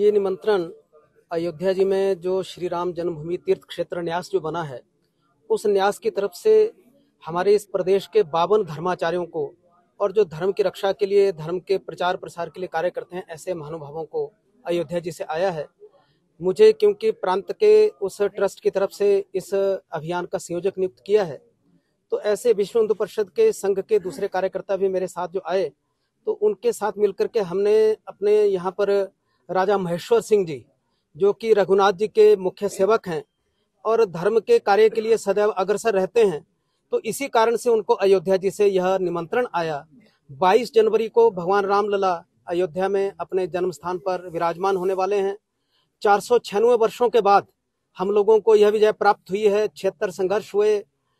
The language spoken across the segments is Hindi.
ये निमंत्रण अयोध्या जी में जो श्री राम जन्मभूमि तीर्थ क्षेत्र न्यास जो बना है, उस न्यास की तरफ से हमारे इस प्रदेश के 52 धर्माचार्यों को और जो धर्म की रक्षा के लिए, धर्म के प्रचार प्रसार के लिए कार्य करते हैं, ऐसे महानुभावों को अयोध्या जी से आया है। मुझे क्योंकि प्रांत के उस ट्रस्ट की तरफ से इस अभियान का संयोजक नियुक्त किया है, तो ऐसे विश्व हिंदू परिषद के संघ के दूसरे कार्यकर्ता भी मेरे साथ जो आए, तो उनके साथ मिलकर के हमने अपने यहाँ पर राजा महेश्वर सिंह जी, जो कि रघुनाथ जी के मुख्य सेवक हैं और धर्म के कार्य के लिए सदैव अग्रसर रहते हैं, तो इसी कारण से उनको अयोध्या जी से यह निमंत्रण आया। 22 जनवरी को भगवान रामलला अयोध्या में अपने जन्म स्थान पर विराजमान होने वाले हैं। 496 वर्षों के बाद हम लोगों को यह विजय प्राप्त हुई है। 76 संघर्ष हुए,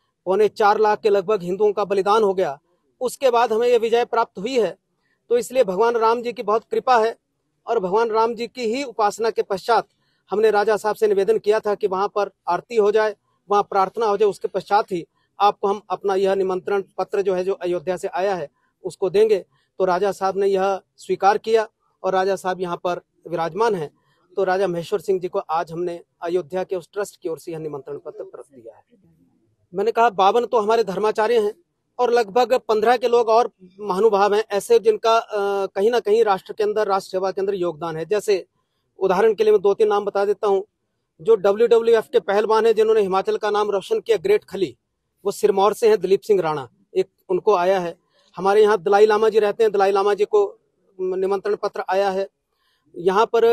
4.25 लाख के लगभग हिंदुओं का बलिदान हो गया, उसके बाद हमें यह विजय प्राप्त हुई है। तो इसलिए भगवान राम जी की बहुत कृपा है और भगवान राम जी की ही उपासना के पश्चात हमने राजा साहब से निवेदन किया था कि वहां पर आरती हो जाए, वहां प्रार्थना हो जाए, उसके पश्चात ही आपको हम अपना यह निमंत्रण पत्र जो है, जो अयोध्या से आया है, उसको देंगे। तो राजा साहब ने यह स्वीकार किया और राजा साहब यहाँ पर विराजमान हैं। तो राजा महेश्वर सिंह जी को आज हमने अयोध्या के उस ट्रस्ट की ओर से यह निमंत्रण पत्र दिया है। मैंने कहा 52 तो हमारे धर्माचार्य हैं और लगभग 15 के लोग और महानुभाव हैं ऐसे, जिनका कहीं ना कहीं राष्ट्र के अंदर, राष्ट्र सेवा के अंदर योगदान है। जैसे उदाहरण के लिए मैं 2-3 नाम बता देता हूं। जो WWF के पहलवान हैं, जिन्होंने हिमाचल का नाम रोशन किया, ग्रेट खली, वो सिरमौर से हैं, दिलीप सिंह राणा, एक उनको आया है। हमारे यहाँ दलाई लामा जी रहते हैं, दलाई लामा जी को निमंत्रण पत्र आया है। यहाँ पर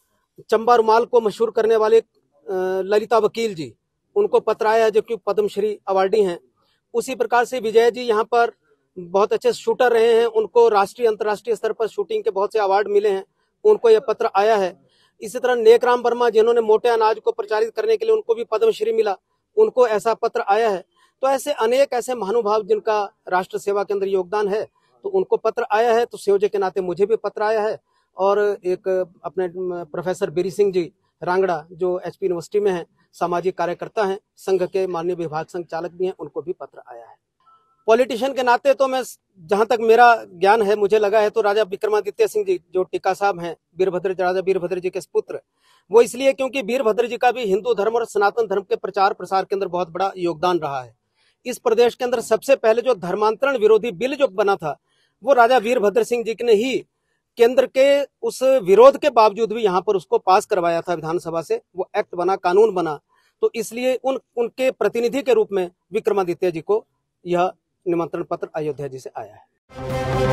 चंबा रुमाल को मशहूर करने वाले ललिता वकील जी, उनको पत्र आया है, जो कि पद्मश्री अवार्डी हैं। उसी प्रकार से विजय जी यहाँ पर बहुत अच्छे शूटर रहे हैं, उनको राष्ट्रीय अंतर्राष्ट्रीय स्तर पर शूटिंग के बहुत से अवार्ड मिले हैं, उनको यह पत्र आया है। इसी तरह नेकराम वर्मा, जिन्होंने मोटे अनाज को प्रचारित करने के लिए उनको भी पद्मश्री मिला, उनको ऐसा पत्र आया है। तो ऐसे अनेक ऐसे महानुभाव जिनका राष्ट्र सेवा के अंदर योगदान है, तो उनको पत्र आया है। तो संयोजक के नाते मुझे भी पत्र आया है। और एक अपने प्रोफेसर बीरी सिंह जी रांगड़ा, जो HP यूनिवर्सिटी में है, सामाजिक कार्यकर्ता हैं, संघ के माननीय विभाग संघ चालक भी हैं, उनको भी पत्र आया है। पॉलिटिशियन के नाते तो मैं, जहां तक मेरा ज्ञान है, मुझे लगा है तो राजा विक्रमादित्य सिंह जी, जो टीका साहब हैं, राजा वीरभद्र जी के पुत्र, वो इसलिए क्योंकि वीरभद्र जी का भी हिंदू धर्म और सनातन धर्म के प्रचार प्रसार के अंदर बहुत बड़ा योगदान रहा है। इस प्रदेश के अंदर सबसे पहले जो धर्मांतरण विरोधी बिल जो बना था, वो राजा वीरभद्र सिंह जी ने ही केंद्र के उस विरोध के बावजूद भी यहाँ पर उसको पास करवाया था विधानसभा से, वो एक्ट बना, कानून बना। तो इसलिए उनके प्रतिनिधि के रूप में विक्रमादित्य जी को यह निमंत्रण पत्र अयोध्या जी से आया है।